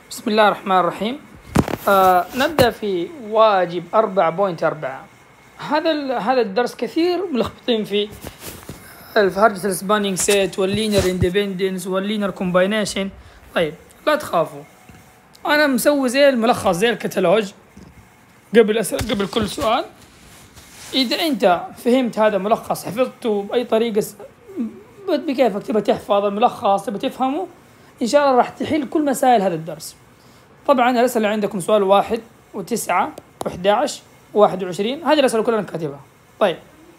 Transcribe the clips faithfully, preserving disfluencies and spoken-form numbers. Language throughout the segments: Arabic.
بسم الله الرحمن الرحيم. آه نبدأ في واجب أربعة بوينت أربعة. هذا هذا الدرس كثير ملخبطين فيه، هرجة السبانينج سيت واللينير اندبندنس واللينير كومباينيشن. طيب لا تخافوا، أنا مسوي زي الملخص زي الكتالوج قبل أسأل قبل كل سؤال. إذا أنت فهمت هذا الملخص حفظته بأي طريقة بكيفك، تبى تحفظ الملخص تبى تفهمه، إن شاء الله راح تحل كل مسائل هذا الدرس. طبعا الأسئلة اللي عندكم سؤال واحد وتسعة وأحد عشر وواحد وعشرين، هذه الأسئلة كلها كاتبها. طيب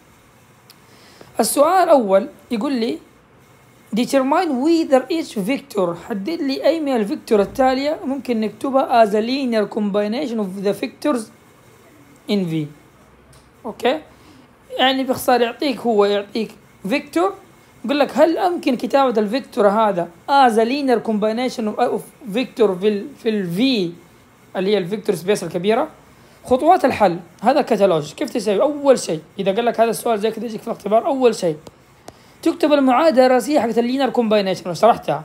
السؤال الأول يقول لي determine whether each vector، حدد لي أي من الفيكتور التالية ممكن نكتبها as a linear combination of the vectors in V. أوكي، يعني باختصار يعطيك هو يعطيك فيكتور، يقول لك هل أمكن كتابة الفيكتور هذا as a linear combination of vector في ال في ال V اللي هي الفيكتور سبيس الكبيرة. خطوات الحل هذا كتالوج. كيف تسوي؟ أول شيء إذا قال لك هذا السؤال زي كذا يجيك في الاختبار، أول شيء تكتب المعادلة الرئيسية حقت اللينير كومباينيشن وشرحتها.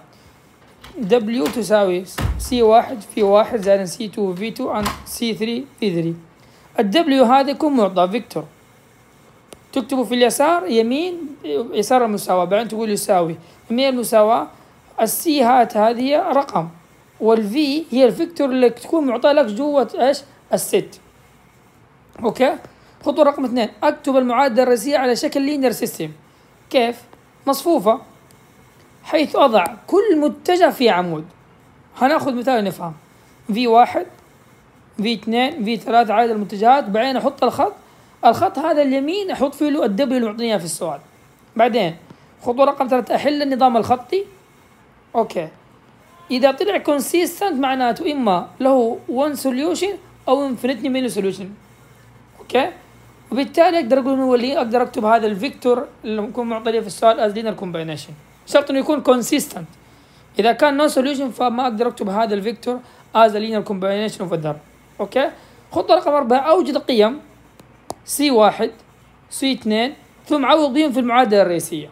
W تساوي سي واحد في واحد زائد سي اثنين في اثنين عن سي ثلاثة في ثلاثة. الدبليو هذا يكون معطى فيكتور، تكتبه في اليسار يمين يسار المساواة، بعدين تقول يساوي يمين المساواة. السي هات هذه هي رقم، والفي هي الفيكتور اللي تكون معطى لك جوة ايش؟ الست. اوكي، خطوة رقم اثنين، اكتب المعادلة الرئيسية على شكل لينير سيستم. كيف؟ مصفوفة، حيث اضع كل متجه في عمود. هناخذ مثال نفهم. في واحد في اثنين في ثلاثة عدد المتجهات، بعدين احط الخط الخط هذا اليمين احط فيه له الدبليو اللي معطينيها في السؤال. بعدين خطوة رقم ثلاثة، احل النظام الخطي. اوكي، اذا طلع كونسيستنت معناته اما له one solution او infinitely many solution. اوكي، وبالتالي اقدر اقول هو اللي اقدر اكتب هذا الفيكتور اللي يكون معطي لي في السؤال از لينير كومباينيشن، شرط انه يكون كونسيستنت. اذا كان نو سوليوشن فما اقدر اكتب هذا الفيكتور از لينير كومباينيشن اوف ذر. اوكي، خطوة رقم أربعة، اوجد قيم سي واحد سي اثنين ثم عوض بهم في المعادلة الرئيسية.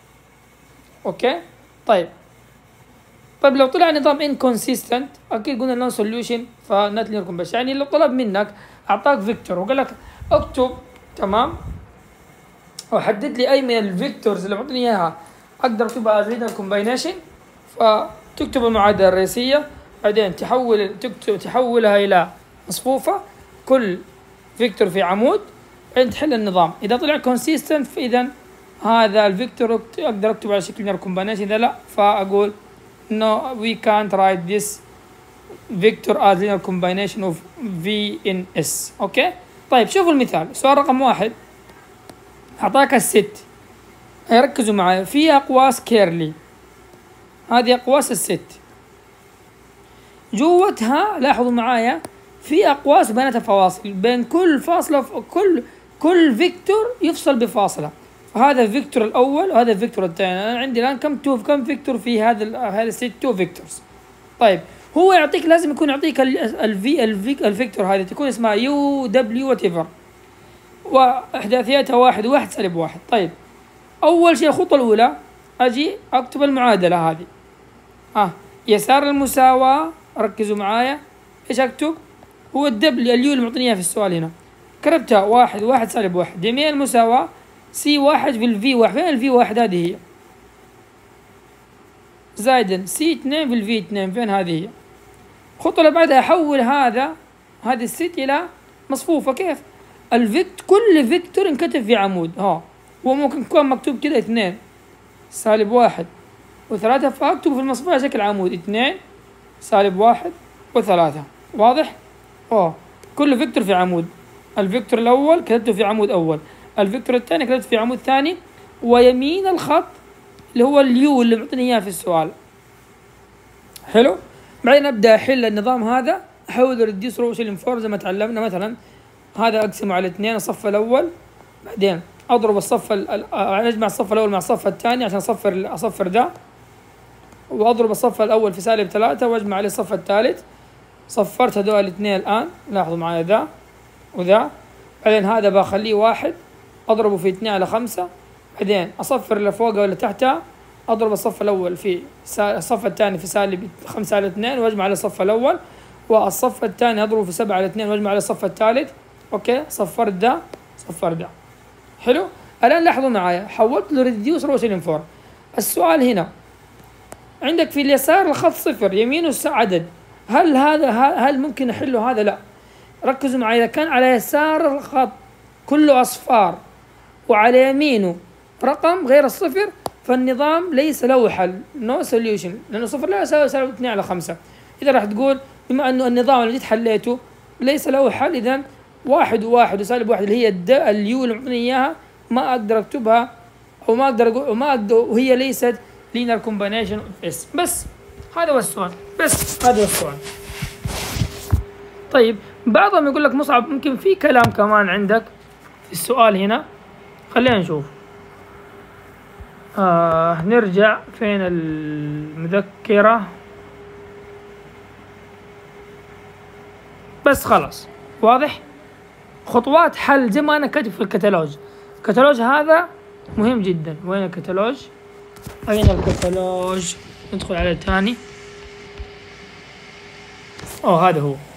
اوكي، طيب طيب لو طلع نظام انكونسيستنت اكيد قلنا نون سوليوشن فنات لينير كومباينيشن. يعني لو طلب منك اعطاك فيكتور وقال لك اكتب تمام وحدد لي اي من الفيكتورز اللي معطيني اياها اقدر اكتبها از لينير كومباينيشن، فتكتب المعادلة الرئيسية، بعدين تحول تكتب تحولها الى مصفوفة، كل فيكتور في عمود، بعدين تحل النظام. اذا طلع كونسيستنت فاذا هذا الفيكتور اقدر اكتب على شكل لينير كومباينيشن، اذا لا فاقول no we can't write this vector as linear combination of V in S. اوكي، طيب شوفوا المثال. سؤال رقم واحد اعطاك الست، ركزوا معي، في اقواس كيرلي، هذه اقواس الست، جوتها لاحظوا معايا في اقواس بيناتها فواصل، بين كل فاصله كل كل فيكتور يفصل بفاصله. هذا الفيكتور الاول وهذا الفيكتور الثاني. انا عندي الان كم تو كم فيكتور في هذا هذا الست؟ تو فيكتورز. طيب هو يعطيك لازم يكون يعطيك الفي الفيكتور هذه تكون اسمها يو دبليو وات ايفر، واحداثياتها واحد واحد سالب واحد. طيب اول شيء الخطوه الاولى اجي اكتب المعادله هذه. ها يسار المساواه، ركزوا معايا ايش اكتب؟ هو الدبليو اليو اللي معطينيها في السؤال هنا، كتبتها واحد واحد سالب واحد. يمين المساواه سي واحد في الفي واحد، فين الفي واحد؟ هذه هي، زائدا سي اثنين في الفي اثنين، فين هذه هي. الخطوة اللي بعدها احول هذا هذه الست الى مصفوفة. كيف؟ الفيكت كل فيكتور انكتب في عمود، ها هو ممكن يكون مكتوب كذا اثنين سالب واحد وثلاثة، فاكتب في المصفوفة على شكل عمود اثنين سالب واحد وثلاثة. واضح؟ اه كل فيكتور في عمود، الفيكتور الاول كتبته في عمود اول، الفيكتور الثاني كتبته في عمود ثاني، ويمين الخط اللي هو اليو اللي معطيني اياه في السؤال. حلو، بعدين ابدا احل النظام هذا، احول ريديوس روشن فور زي ما تعلمنا. مثلا هذا اقسمه على اثنين، الصف الاول، بعدين اضرب الصف اجمع الصف الاول مع الصف الثاني عشان اصفر اصفر ذا، واضرب الصف الاول في سالب ثلاثة واجمع عليه الصف الثالث. صفرت هذول الاثنين الان، لاحظوا معي ذا وذا، بعدين هذا بخليه واحد اضربه في اثنين على خمسة، بعدين اصفر اللي فوقه ولا تحتها أضرب الصف الأول في الصف الثاني في سالب خمسة على اثنين وأجمع على الصف الأول، والصف الثاني أضربه في سبعة على اثنين وأجمع على الصف الثالث. أوكي، صفرت ده صفرت ده. حلو. الآن لاحظوا معايا، حولت له ريديوس روتينين فور. السؤال هنا عندك في اليسار الخط صفر، يمينه عدد، هل هذا هل ممكن أحله هذا؟ لا. ركزوا معي، إذا كان على يسار الخط كله أصفار وعلى يمينه رقم غير الصفر فالنظام ليس له حل، نو سوليوشن، لأنه صفر لا يساوي سالب اثنين على خمسة. إذا راح تقول بما أنه النظام اللي جيت حليته ليس له حل، إذا واحد وواحد وسالب واحد اللي هي الد اليو اللي معطيني إياها ما أقدر أكتبها، أو ما أقدر أقول ما أقدر، وهي ليست linear combination of S. بس هذا هو السؤال، بس هذا هو السؤال. طيب بعضهم يقول لك مصعب ممكن في كلام كمان عندك في السؤال هنا، خلينا نشوف. آه نرجع فين المذكرة، بس خلاص واضح. خطوات حل زي ما أنا كاتب في الكتالوج. الكتالوج هذا مهم جدا. وين الكتالوج؟ أين الكتالوج؟ ندخل على تاني. أوه هذا هو.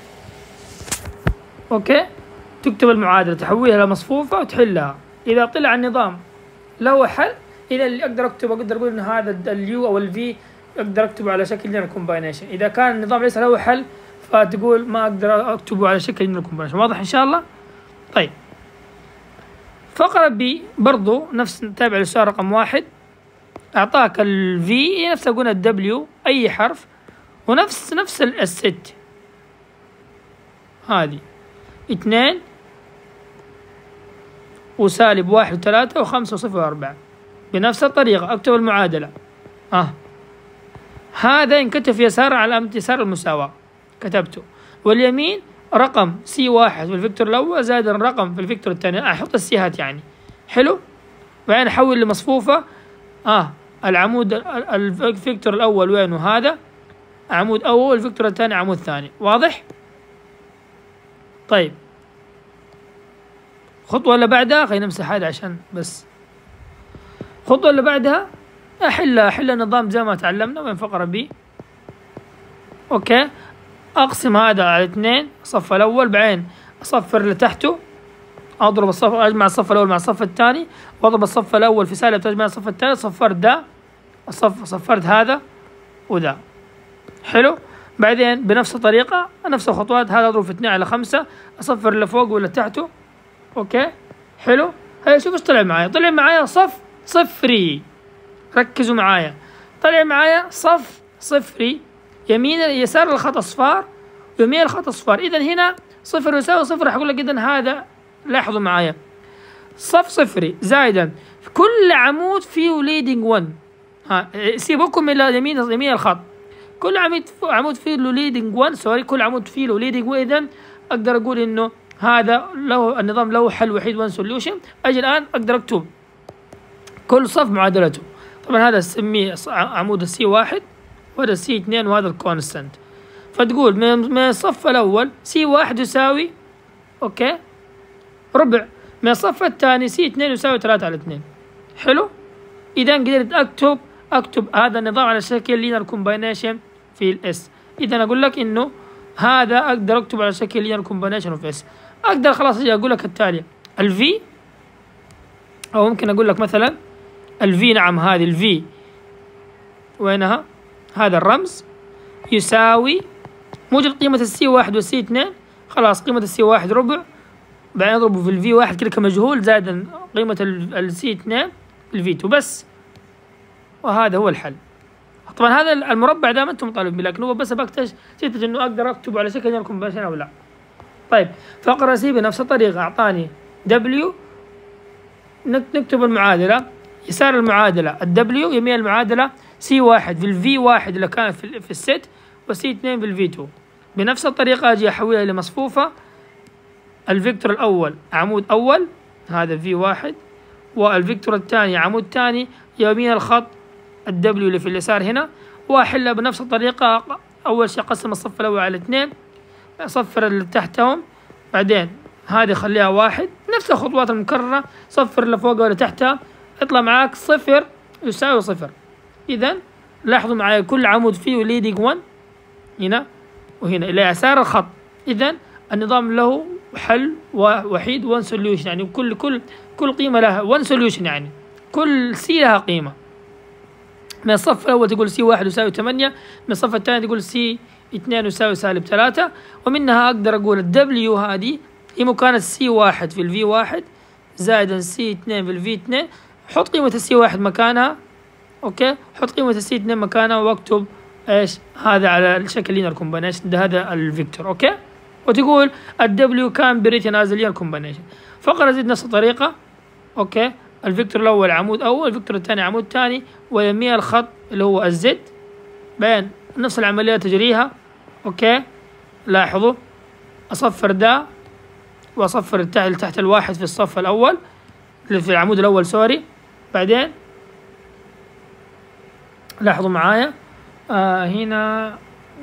أوكي، تكتب المعادلة تحولها إلى مصفوفة وتحلها. إذا طلع النظام له حل، إذا اللي أقدر أكتبه أقدر أقول إن هذا اليو أو الفي أقدر أكتبه على شكل لينير كومباينيشن. إذا كان النظام ليس له حل فتقول ما أقدر أكتبه على شكل لينير كومباينيشن. واضح إن شاء الله؟ طيب فقرة بي برضو نفس، نتابع السؤال رقم واحد. أعطاك ال V نفس قلنا ال W أي حرف، ونفس نفس الست هذه اثنين وسالب واحد وثلاثة وخمسة وصفر وأربعة. بنفس الطريقة أكتب المعادلة. آه هذا ينكتب في يسار على علامة يسار المساواة، كتبته. واليمين رقم سي واحد في الفيكتور الأول زائد الرقم في الفيكتور الثاني. أحط السيهات يعني. حلو. بعدين أحول لمصفوفة. آه العمود الفيكتور الأول وينه؟ هذا عمود أول، الفيكتور الثاني عمود ثاني. واضح؟ طيب الخطوة اللي بعدها خلينا نمسح هذا عشان بس. الخطوة اللي بعدها أحل أحل النظام زي ما تعلمنا. وين فقرة بي؟ أوكي، أقسم هذا على اثنين الصف الأول، بعدين أصفر اللي تحته، أضرب الصف، أجمع الصف الأول مع الصف الثاني، وأضرب الصف الأول في سالب تجمع الصف الثاني. صفرت ده الصف، صفرت هذا وده. حلو. بعدين بنفس الطريقة نفس الخطوات، هذا أضرب في اثنين على خمسة، أصفر اللي فوق واللي تحته. أوكي حلو. هيا شوف إيش طلع معايا. طلع معايا صف صفري. ركزوا معايا، طلع معايا صف صفري. يمين يسار الخط أصفار ويمين الخط أصفار. إذا هنا صفر يساوي صفر. راح أقول لك إذا هذا، لاحظوا معايا، صف صفري زائدا كل عمود فيه ليدنج واحد. ها سيبكم من يمين يمين الخط، كل عمود عمود فيه له ليدنج واحد، سوري كل عمود فيه له ليدنج واحد. إذا أقدر أقول إنه هذا له النظام له حل وحيد، وان سوليوشن. أجي الآن أقدر أكتب كل صف معادلته. طبعا هذا نسميه عمود السي واحد، وهذا السي اثنين، وهذا الكونستنت. فتقول من الصف الأول سي واحد يساوي أوكي ربع، من الصف الثاني سي اثنين يساوي ثلاثة على اثنين. حلو. إذا قدرت أكتب أكتب هذا النظام على شكل لينير كومباينيشن في الإس. إذا أقول لك إنه هذا أقدر أكتب على شكل لينير كومباينيشن في إس. أقدر خلاص أجي أقول لك التالي الفي، أو ممكن أقول لك مثلا الفي، نعم هذه الفي وينها؟ هذا الرمز يساوي موجب قيمة السي واحد والسي اثنين. خلاص قيمة السي واحد ربع، بعدين أضربه في الفي واحد كده كمجهول زائد قيمة السي اثنين الفي تو بس. وهذا هو الحل. طبعا هذا المربع ده ما انتم مطالبين به، لكن هو بس بكتشف تثبت انه اقدر اكتبه على شكل لينير كومباينيشن او لا. طيب فقرة سي بنفس الطريقة، اعطاني دبليو، نكتب المعادلة. يسار المعادلة الدبليو، يمين المعادلة سي واحد في الفي واحد اللي كان في, في الست، وسي اثنين في الفي تو. بنفس الطريقة اجي احولها لمصفوفة. الفيكتور الاول عمود اول، هذا في واحد، والفيكتور الثاني عمود ثاني، يمين الخط الدبليو اللي في اليسار هنا. واحلها بنفس الطريقة. اول شيء اقسم الصف الاول على اثنين، اصفر اللي تحتهم، بعدين هذه خليها واحد، نفس الخطوات المكررة. صفر اللي فوقها واللي تحتها، يطلع معاك صفر يساوي صفر. إذا لاحظوا معي كل عمود فيه leading one هنا وهنا إلى يسار الخط. إذا النظام له حل وحيد one solution، يعني كل كل كل قيمة لها one solution، يعني كل سي لها قيمة. من الصف الأول تقول سي واحد يساوي ثمانية، من الصف الثاني تقول سي اثنين يساوي سالب ثلاثة، ومنها أقدر أقول الدبليو هذه هي مكانة سي واحد في الفي واحد زائدا سي اثنين في الفي اثنين. حط قيمة السي واحد مكانها، أوكي، حط قيمة السي اثنين مكانها واكتب إيش هذا على الشكل لينير كومبينيشن، ده هذا الفيكتور، أوكي. وتقول الدبليو كان بريتن از لينير كومبينيشن. فقط أزيد نفس الطريقة، أوكي. الفيكتور الأول عمود أول، الفيكتور الثاني عمود ثاني، ويميل الخط اللي هو الزد بين نفس العملية تجريها، أوكي. لاحظوا أصفر ده وأصفر تحت تحت الواحد في الصف الأول في العمود الأول سوري. بعدين لاحظوا معايا آه هنا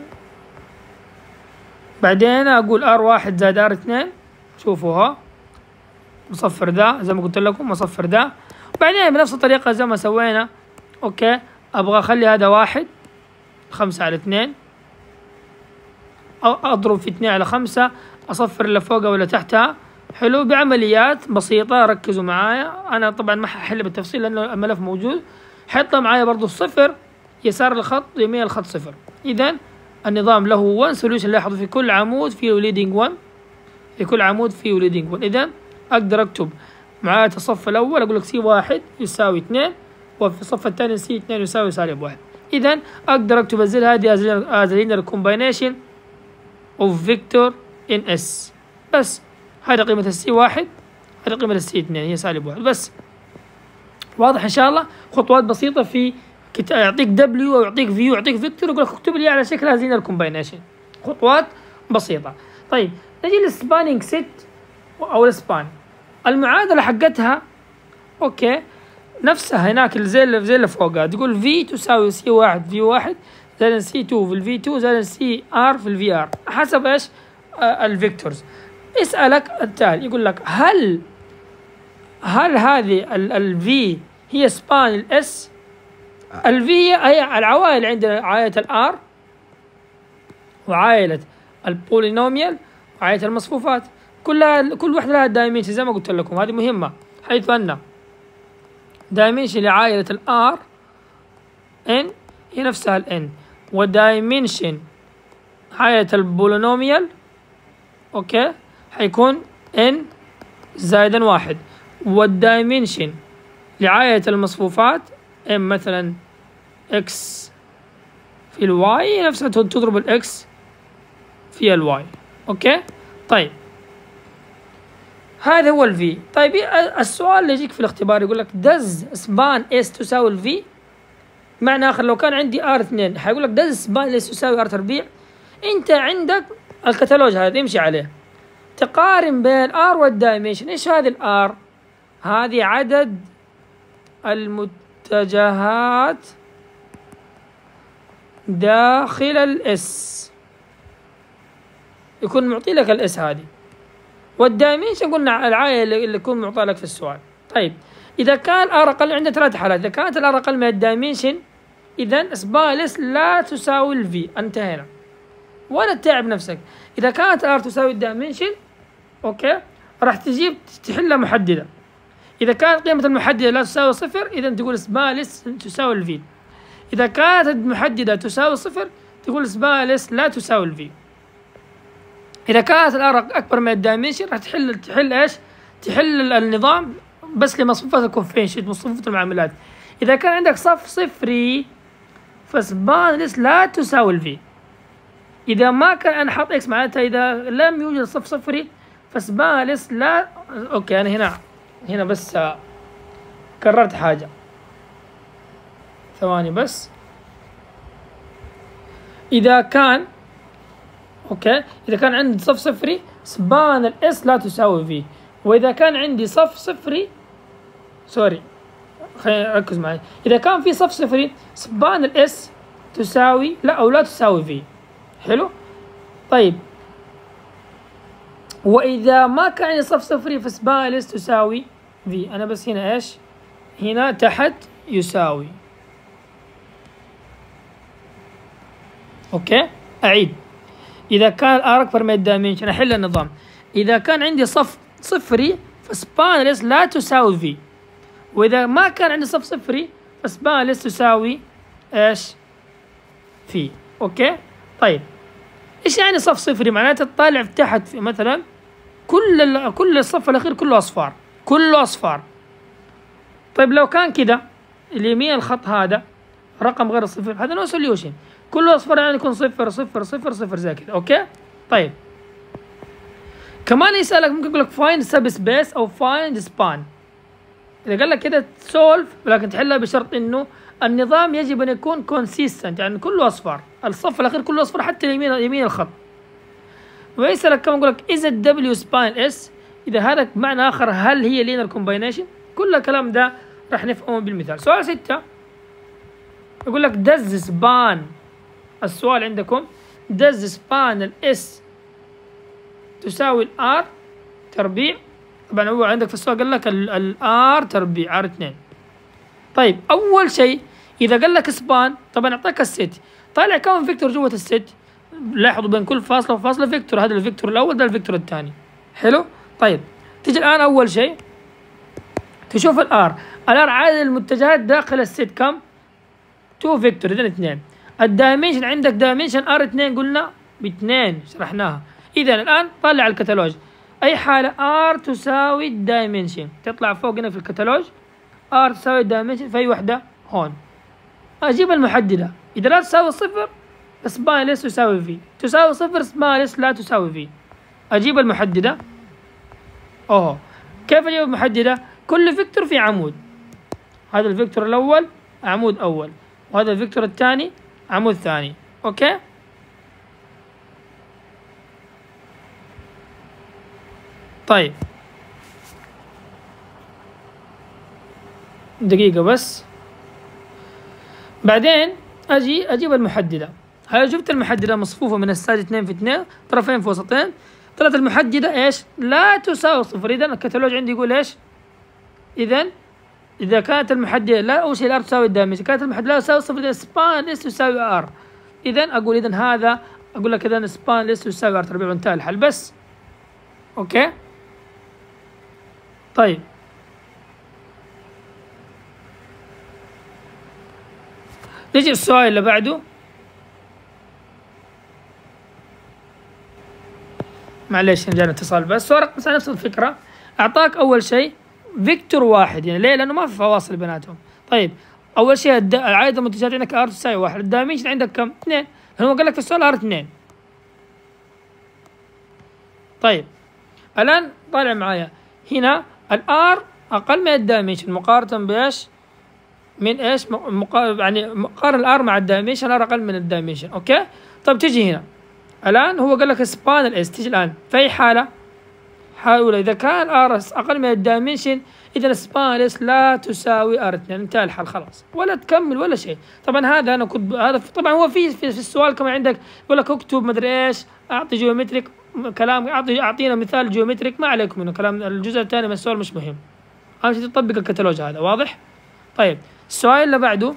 بعدين أقول آر واحد زائد آر اثنين، شوفوا ها مصفر ده زي ما قلت لكم مصفر ده. بعدين بنفس الطريقة زي ما سوينا، أوكي، أبغى أخلي هذا واحد خمسة على اثنين، أضرب في اثنين على خمسة، أصفر اللي فوقها ولا تحتها. حلو، بعمليات بسيطة ركزوا معايا. أنا طبعا ما ححل بالتفصيل لأنه الملف موجود. حطها معايا برضو الصفر يسار الخط يمين الخط صفر. إذا النظام له one solution. لاحظوا في كل عمود فيه leading one، في كل عمود فيه leading one. إذا أقدر أكتب معايا الصف الأول أقول لك سي واحد يساوي اثنين، وفي الصف الثاني سي اثنين يساوي سالب واحد. إذا أقدر أكتب الزل هذه as a linear combination of vector in S. بس هذه قيمة السي واحد، هذه قيمة السي اثنين هي سالب واحد. بس واضح إن شاء الله. خطوات بسيطة في كتاب يعطيك دبليو أو يعطيك فيو يعطيك فيكتور يقول لك اكتب لي على شكل هذه linear combination. خطوات بسيطة. طيب نجي للسبانينج ست أو السبان. المعادلة حقتها أوكي نفسها هناك زي اللي زي اللي فوقها، تقول في تساوي سي واحد في واحد زائد سي اثنين في الفي اثنين زائد سي ار في الفي ار حسب ايش آه الفيكتورز. اسألك التالي يقول لك هل هل هذه الفي هي سبان الاس؟ الفي هي العوائل عندنا عائلة الار وعائلة البولينوميال وعائلة المصفوفات، كلها كل واحدة لها دايمنشن زي ما قلت لكم. هذه مهمة، حيث أن دايمنشن لعائلة الار ان هي نفسها الان، ودايمنشن عائلة البولينوميال اوكي حيكون ان زائدا واحد، والدايمنشن لعائلة المصفوفات ام مثلا اكس في الواي نفسها تضرب الاكس في الواي. اوكي طيب هذا هو الفي. طيب السؤال اللي يجيك في الاختبار يقول لك does سبان اس تساوي الفي؟ معنى اخر لو كان عندي ار اثنين حيقول لك does سبان اس تساوي ار تربيع. انت عندك الكتالوج هذا امشي عليه، تقارن بين الار والدايمنشن. ايش هذه الار؟ هذه عدد المتجهات داخل الاس، يكون معطي لك الاس هذه، والدايمنشن قلنا العائلة اللي يكون معطى لك في السؤال. طيب إذا كان ار أقل عندنا ثلاث حالات، إذا كانت الار أقل من الدايمنشن إذا سبالس لا تساوي الفي، انتهينا ولا تتعب نفسك. إذا كانت الار تساوي الدايمنشن أوكي راح تجيب تحلها محددة. إذا كانت قيمة المحددة لا تساوي صفر إذا تقول سبالس تساوي الفي. إذا كانت المحددة تساوي صفر تقول سبالس لا تساوي الفي. إذا كانت الار أكبر من الدايمنشن راح تحل تحل إيش؟ تحل النظام بس لمصفوفات الكونفنشن مصفوفات المعاملات. إذا كان عندك صف صفري فسبانس لا تساوي الفي. إذا ما كان أنا حاط إكس معناتها إذا لم يوجد صف صفري فسبانس لا. أوكي أنا هنا هنا بس كررت حاجة، ثواني بس. إذا كان اوكي اذا كان عندي صف صفري سبان الاس لا تساوي في، واذا كان عندي صف صفري سوري خلينا ركز معي، اذا كان في صف صفري سبان الاس تساوي لا او لا تساوي في. حلو طيب واذا ما كان عندي صف صفري فسبان الاس تساوي في. انا بس هنا ايش هنا تحت يساوي اوكي اعيد، اذا كان الار اكبر من الدايمنشن احل النظام. اذا كان عندي صف صفري فسبان الاس لا تساوي في، واذا ما كان عندي صف صفري فسبان الاس تساوي ايش؟ في. اوكي طيب ايش يعني صف صفري؟ معناته تطالع في تحت في مثلا كل كل الصف الاخير كله اصفار، كله اصفار. طيب لو كان كده اليمين الخط هذا رقم غير الصفر، هذا نو سوليوشن، كله اصفر يعني يكون صفر صفر صفر صفر زي كده. اوكي طيب كمان يسألك ممكن يقول لك فايند سب سبيس او فايند سبان. اذا قال لك كده سولف ولكن تحلها بشرط انه النظام يجب ان يكون كونسيستنت، يعني كله اصفر، الصف الاخير كله اصفر حتى اليمين يمين الخط. ويسألك كمان يقول لك از الدبليو سبان اس، اذا هذا بمعنى اخر هل هي لينير كومباينيشن؟ كل الكلام ده راح نفهمه بالمثال. سؤال ستة يقول لك دز سبان، السؤال عندكم دز سبان الاس تساوي الار تربيع. طبعا هو عندك في السؤال قال لك الار تربيع ار اثنين. طيب اول شيء اذا قال لك سبان طبعا اعطاك الست، طالع كم فيكتور جوه الست؟ لاحظوا بين كل فاصله وفاصله فيكتور، هذا الفيكتور الاول ده الفيكتور الثاني. حلو طيب تيجي الان اول شيء تشوف الار، الار عدد المتجهات داخل الست كم؟ اثنين فيكتور، اذا اثنين. الدايمنشن عندك دايمنشن ار اثنين قلنا باثنين شرحناها. اذا الان طلع الكتالوج اي حاله ار تساوي الدايمنشن تطلع فوق هنا في الكتالوج، ار تساوي الدايمنشن في اي وحده هون. اجيب المحدده، اذا لا تساوي صفر سبان اس تساوي في، تساوي صفر سبان اس لا تساوي في. اجيب المحدده. اوه كيف اجيب المحدده؟ كل فيكتور في عمود، هذا الفيكتور الاول عمود اول، وهذا الفيكتور الثاني عمود ثاني. اوكي طيب دقيقة بس، بعدين اجي اجيب المحددة. هل جبت المحددة مصفوفة من السالب اثنين في اثنين طرفين في وسطين، طلعت المحددة ايش؟ لا تساوي صفر. اذا الكتالوج عندي يقول ايش؟ اذا اذا كانت المحددة لا اول شيء الار تساوي الدايمنشن، كانت المحددة لا تساوي صفر، اذا سبان اس تساوي ار. اذا اقول اذا هذا اقول لك اذا سبان اس تساوي ار تربيع وانتهى الحل بس. اوكي طيب نجي السؤال اللي بعده. معليش جانا اتصال بس ورق بس على نفس الفكرة. أعطاك أول شيء فيكتور واحد، يعني ليه؟ لأنه ما في فواصل بيناتهم. طيب أول شيء عدد المنتجات عندك ار تساوي واحد، الدايمنشن عندك كم؟ اثنين، هو قال لك في السؤال ار اثنين. طيب الآن طالع معايا هنا الار أقل من الدايمنشن مقارنة بإيش؟ من إيش؟ مقارنة يعني مقارنة الار مع الدايمنشن، الار أقل من الدايمنشن. أوكي؟ طيب تيجي هنا الآن هو قال لك سبان الاس، تيجي الآن في أي حالة؟ حاول إذا كان ار أقل من الدايمنشن إذا سبان الاس لا تساوي ار اثنين، انتهى الحل خلاص، ولا تكمل ولا شيء. طبعا هذا أنا كنت هذا طبعا هو في في, في السؤال كمان عندك يقول لك اكتب مدري إيش، أعطي جيومتريك كلام، أعطي أعطينا مثال جيومتريك، ما عليكم منه كلام. الجزء الثاني من السؤال مش مهم، أهم شيء تطبق الكتالوج هذا. واضح؟ طيب السؤال اللي بعده.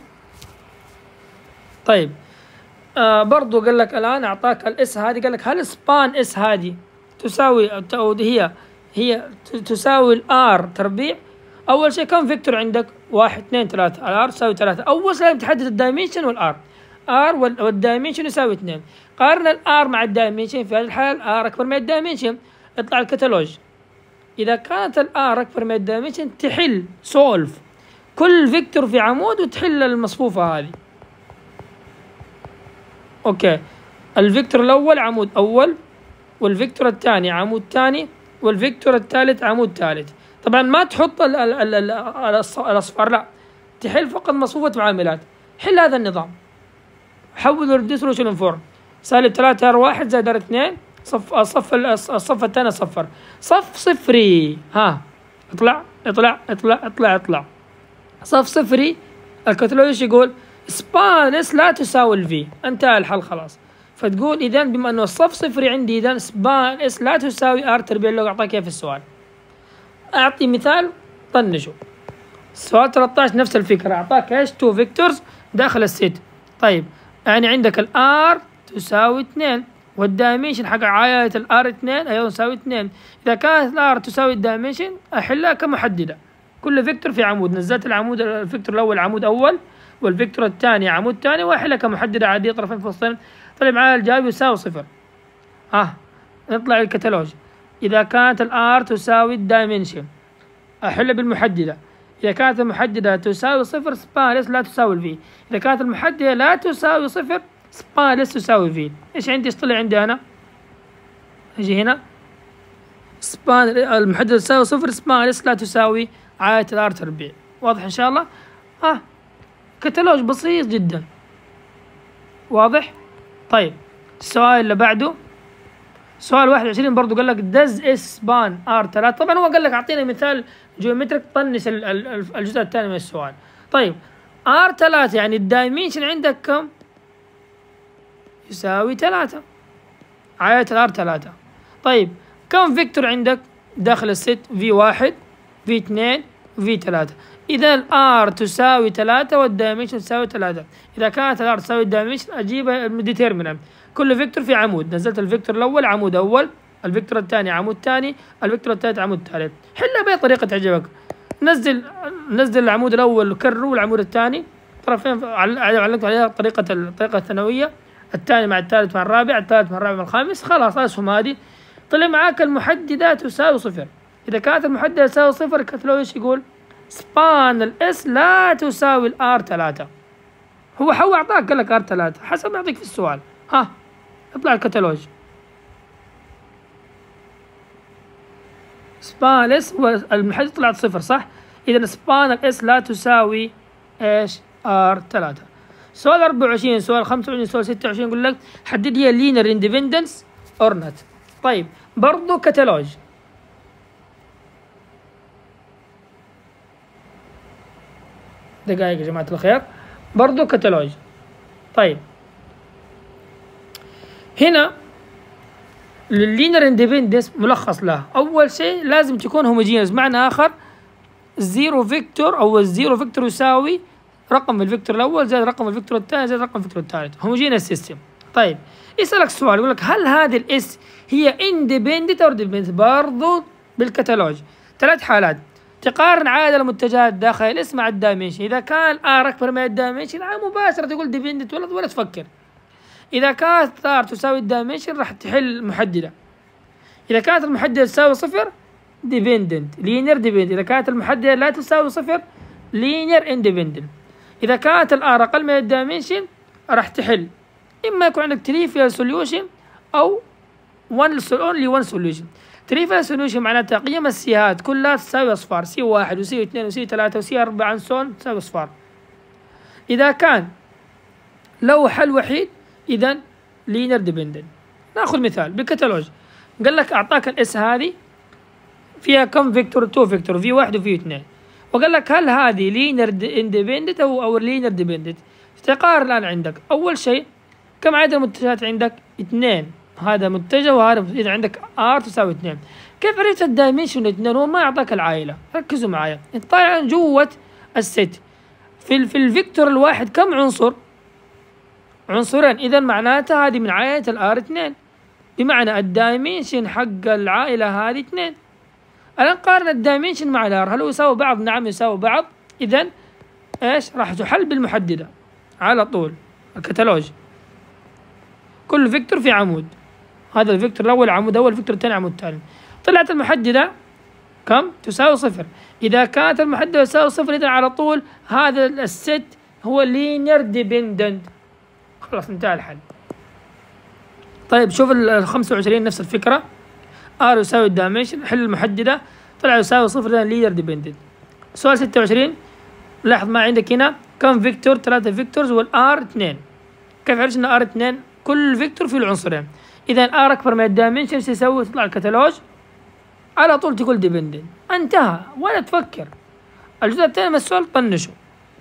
طيب آه برضو قال لك الآن أعطاك الإس هذه، قال لك هل سبان إس هذه تساوي أو هي هي تساوي الآر تربيع؟ أول شيء كم فيكتور عندك؟ واحد اثنين ثلاثة، الآر تساوي ثلاثة. أول شيء تحدد الدايمنشن والآر، آر والدايمنشن يساوي اثنين. قارن الآر مع الدايمنشن، في هذه الحالة الآر أكبر من الدايمنشن، اطلع الكتالوج. إذا كانت الآر أكبر من الدايمنشن تحل سولف كل فيكتور في عمود وتحل المصفوفة هذه. اوكي الفيكتور الاول عمود اول، والفيكتور الثاني عمود ثاني، والفيكتور الثالث عمود ثالث. طبعا ما تحط ال ال ال ال الاصفار، لا تحل فقط مصفوفة معاملات. حل هذا النظام، حول الريديوسيبل فورم، سالب ثلاثة ار واحد زائد ار اثنين، صف الصف الصف الثاني صفر، صف صفري. ها اطلع اطلع اطلع اطلع اطلع صف صفري. الكتالوج ايش يقول؟ سبان اس لا تساوي الفي، انتهى الحل خلاص. فتقول اذا بما انه الصف صفري عندي اذا سبان اس لا تساوي ار تربيع اللي اعطاك اياه في السؤال. اعطي مثال طنشوا. السؤال ثلاثة عشر نفس الفكره، اعطاك ايش؟ تو فيكتورز داخل الست. طيب يعني عندك الار تساوي اثنين، والدايمنشن حق عائلة الار اثنين أيضا تساوي اثنين. إذا كانت الار تساوي الدايمنشن أحلها كمحددة، كل فيكتور في عمود، نزلت العمود الفيكتور الأول عمود أول والفيكتور الثاني عمود ثاني وأحلها كمحددة عادية طرفين فصلين. طلع معايا الجواب يساوي صفر. ها نطلع الكتالوج. إذا كانت الار تساوي الدايمنشن أحلها بالمحددة. إذا كانت المحددة تساوي صفر سبانلس لا تساوي الفي. إذا كانت المحددة لا تساوي صفر سبانلس تساوي في. إيش عندي؟ إيش طلع عندي أنا؟ أجي هنا سبان المحددة تساوي صفر سبانلس لا تساوي عائلة الار تربيع. واضح إن شاء الله؟ ها آه. كتالوج بسيط جدا. واضح؟ طيب السؤال اللي بعده سؤال واحد وعشرين برضو قال لك دز اس بان ار ثلاثة. طبعا هو قال لك اعطينا مثال جيومتريك طنش الجزء الثاني من السؤال. طيب ار ثلاثة يعني الدايمنشن عندك كم؟ يساوي ثلاثة، عائلة الار ثلاثة. طيب كم فيكتور عندك داخل الست؟ في واحد في اثنين في ثلاثة. إذا الار تساوي ثلاثة والدايمنشن تساوي ثلاثة. إذا كانت الار تساوي الدايمنشن أجيب الديتيرمينانت. كل فيكتور في عمود، نزلت الفيكتور الأول عمود أول، الفيكتور الثاني عمود ثاني، الفيكتور الثالث عمود ثالث. حلها بأي طريقة تعجبك. نزل نزل العمود الأول كرره والعمود الثاني طرفين علقت عليها طريقة الطريقة الثانوية، الثاني مع الثالث مع الرابع، الثالث مع الرابع مع الخامس، خلاص اسهم هذه. طلع معاك المحددة تساوي صفر. إذا كانت المحددة تساوي صفر الكتالوج ايش يقول؟ سبان الاس لا تساوي الار ثلاثة. هو هو اعطاك قال لك ار ثلاثة حسب ما يعطيك في السؤال. ها اطلع الكتالوج. سبان الاس والمحددة طلعت صفر صح؟ إذا سبان الاس لا تساوي ايش؟ ار ثلاثة. سؤال أربعة وعشرين، سؤال خمسة وعشرين، سؤال ستة وعشرين يقول لك حدد لي اللينير اندبندنس اور نوت. طيب برضو كتالوج. دقائق يا جماعة الخير، برضو كتالوج. طيب هنا لللينير اندبندنس ملخص له، أول شيء لازم تكون هوموجينس، معنى آخر الزيرو فيكتور أو الزيرو فيكتور يساوي رقم الفيكتور الأول زائد رقم الفيكتور الثاني زائد رقم الفيكتور الثالث، هوموجينس سيستم. طيب يسألك سؤال يقول لك هل هذه الاس هي اندبندنت أو ديبندنت؟ برضو بالكتالوج ثلاث حالات. تقارن عدد المتجهات داخل الاس مع الدايمنشن. إذا كان ار أكبر من الدايمنشن مباشرة تقول ديبندنت ولا ولا تفكر. إذا كانت ار تساوي الدايمنشن راح تحل محددة. إذا كانت المحددة تساوي صفر ديبندنت لينير ديبندنت. إذا كانت المحددة لا تساوي صفر لينير اندبندنت. إذا كانت الار أقل من الدايمنشن راح تحل إما يكون عندك تريفيال سوليوشن أو one only one solution. تريفيال سوليوشن معناتها قيم السيهات كلها تساوي أصفار، سي واحد وسي اثنين وسي ثلاثة وسي أربعة عن سون تساوي أصفار. إذا كان له حل وحيد إذا لينير ديبندنت. ناخذ مثال بالكتالوج. قال لك أعطاك الإس هذه فيها كم فيكتور؟ تو فيكتور، في واحد وفي اثنين، وقال لك هل هذه لينير اندبندنت أو أو لينير ديبندنت؟ تقارن الآن عندك أول شيء كم عدد المتجهات عندك؟ اثنين، هذا متجه وهذا إذا عندك ار تساوي اثنين. كيف عرفت الدايمنشن اثنين؟ هو ما أعطاك العائلة. ركزوا معايا، طالع جوة الست في في الفيكتور الواحد كم عنصر؟ عنصرين، إذا معناتها هذه من عائلة الار اثنين، بمعنى الدايمنشن حق العائلة هذه اثنين. الآن قارن الدايمنشن مع الار، هل هو يساوي بعض؟ نعم يساوي بعض. إذا ايش؟ راح تحل بالمحددة على طول. الكتالوج كل فيكتور في عمود، هذا الفيكتور الأول عمود أول، الفيكتور الثاني عمود ثاني. طلعت المحددة كم؟ تساوي صفر. إذا كانت المحددة تساوي صفر إذا على طول هذا الست هو لينير ديبندنت. خلاص انتهى الحل. طيب شوف ال خمسة وعشرين نفس الفكرة، ار يساوي الدايمنشن، حل المحددة طلع يساوي صفر إذا لينير ديبندنت. سؤال ستة وعشرين لاحظ ما عندك هنا كم فيكتور؟ ثلاثة فيكتورز والار اثنين. كيف عرفت ان ار اثنين؟ كل فيكتور فيه العنصرين. إذا ار أكبر من الدايمنشن ايش يسوي؟ تطلع الكتالوج على طول تقول ديبندنت، انتهى ولا تفكر. الجزء الثاني من السؤال طنشه.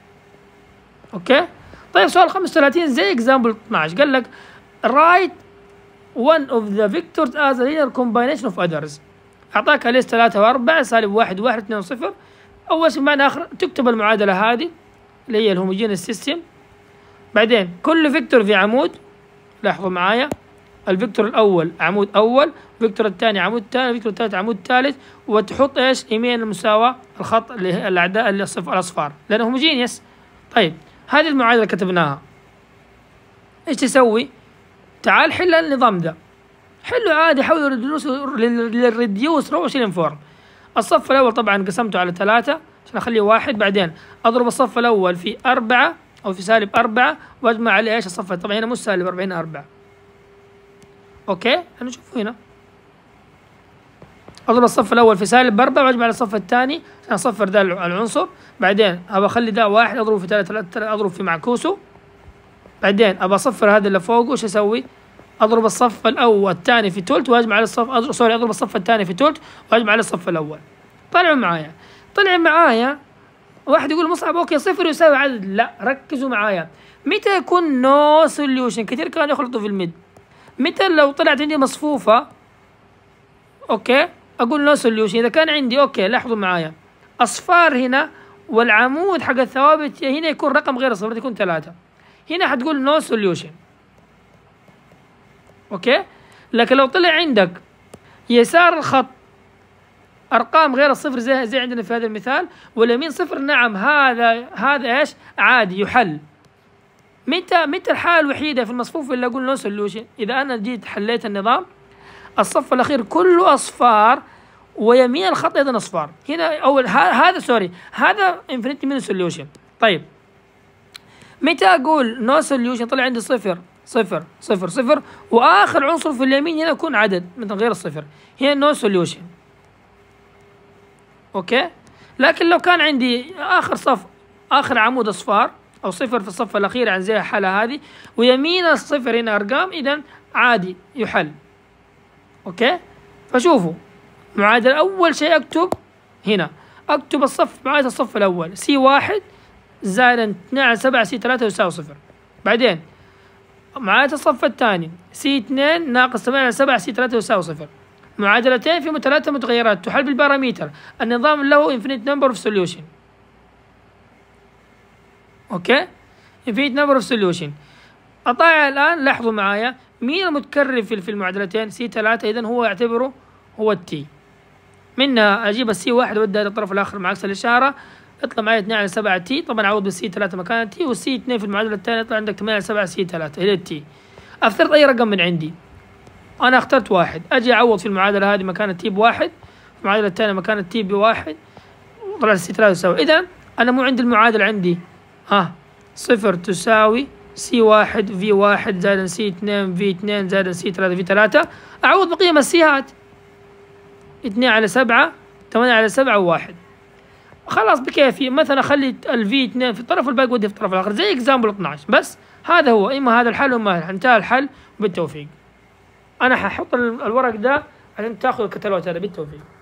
اوكي؟ طيب سؤال خمسة وثلاثين زي اكزامبل اثناشر قال لك write one of the vectors as a linear combination of others. اعطاك ليس ثلاثة وأربعة سالب واحد واحد اثنين صفر. أول شيء معنى آخر تكتب المعادلة هذه اللي هي الهوموجينيس سيستم. بعدين كل فيكتور في عمود، لاحظوا معايا، الفيكتور الأول عمود أول، الفيكتور الثاني عمود ثاني، الفيكتور الثالث عمود ثالث، وتحط إيش يمين المساواة الخط اللي هي الأعداء اللي الأصفار لأنه هوموجينيوس. طيب هذه المعادلة كتبناها، إيش تسوي؟ تعال حل النظام ده، حله عادي، حوله للريديوس روشن فورم. الصف الأول طبعا قسمته على ثلاثة عشان أخليه واحد، بعدين أضرب الصف الأول في أربعة أو في سالب أربعة وأجمع عليه إيش الصف، طبعا هنا مش سالب أربعة هنا أربعة. أوكي هنشوف هنا، أضرب الصف الأول في سالب أربعة وأجمع على الصف الثاني عشان أصفر ده العنصر، بعدين أبى أخلي ده واحد أضربه في ثلاثة أضرب في معكوسه، بعدين أبى أصفر هذا اللي فوقه، وش أسوي؟ أضرب الصف الأول الثاني في تولت وأجمع على الصف أضرب سوري أضرب الصف الثاني في تولت وأجمع على الصف الأول. طلعوا معايا طلع معايا واحد يقول مصعب أوكي صفر يساوي عدد، لا ركزوا معايا، متى يكون نو سوليوشن؟ كثير كانوا يخلطوا في الميد. متى لو طلعت عندي مصفوفة أوكي أقول نو سوليوشن؟ إذا كان عندي أوكي لاحظوا معايا أصفار هنا والعمود حق الثوابت هنا يكون رقم غير صفر يكون ثلاثة، هنا حتقول نو سوليوشن. اوكي، لكن لو طلع عندك يسار الخط ارقام غير الصفر زي زي عندنا في هذا المثال، واليمين صفر، نعم هذا هذا ايش؟ عادي يحل. متى متى الحاله الوحيده في المصفوف اللي اقول نو سوليوشن؟ اذا انا جيت حليت النظام الصف الاخير كله اصفار ويمين الخط ايضا اصفار، هنا اول هذا سوري هذا انفينيتي مينو سوليوشن. طيب متى اقول نو سوليوشن؟ طلع عندي صفر صفر صفر صفر واخر عنصر في اليمين هنا يكون عدد مثل غير الصفر، هنا نو سوليوشن. اوكي، لكن لو كان عندي اخر صف اخر عمود اصفار او صفر في الصف الاخير عن زي الحاله هذه ويمين الصفر هنا ارقام، اذا عادي يحل. اوكي، فشوفوا معادله اول شيء اكتب هنا اكتب الصف معادله الصف الاول سي واحد زائد اثنين على سبعة سي ثلاثة يساوي صفر، بعدين معادلة الصف الثاني سي اثنين ناقص ثمانية على سبعة سي ثلاثة يساوي صفر، معادلتين في ثلاثة متغيرات تحل بالباراميتر، النظام له infinite number of solution. اوكي، infinite number of solution. أطالع الآن لاحظوا معايا مين المتكرر في في المعادلتين؟ سي ثلاثة، إذا هو يعتبره هو التي، منها أجيب السي واحد وأدي الطرف الآخر مع عكس الإشارة، يطلع معي اثنين على سبعة تي، طبعا عوض بالسي ثلاثة مكان التي، والسي اثنين في المعادلة الثانية يطلع عندك ثمانية على سبعة سي ثلاثة هي التي. افترض اي رقم من عندي، انا اخترت واحد، اجي اعوض في المعادلة هذه مكان التي بواحد، في المعادلة الثانية مكان التي بواحد، وطلع السي ثلاثة يساوي. اذا انا مو عندي المعادلة عندي ها صفر تساوي سي واحد في واحد زائد سي اثنين في اثنين زائد سي ثلاثة في ثلاثة، اعوض بقيم السيهات اثنين على سبعة ثمانية على سبعة وواحد، خلاص بكيفي. مثلا اخلي الفي اثنين في الطرف والباقي ودي في الطرف الاخر زي اكزامبل اثني عشر. بس هذا هو، اما هذا الحل واما هذا الحل. انتهى الحل بالتوفيق. انا ححط الورق ده عشان تاخذ الكتالوج هذا بالتوفيق.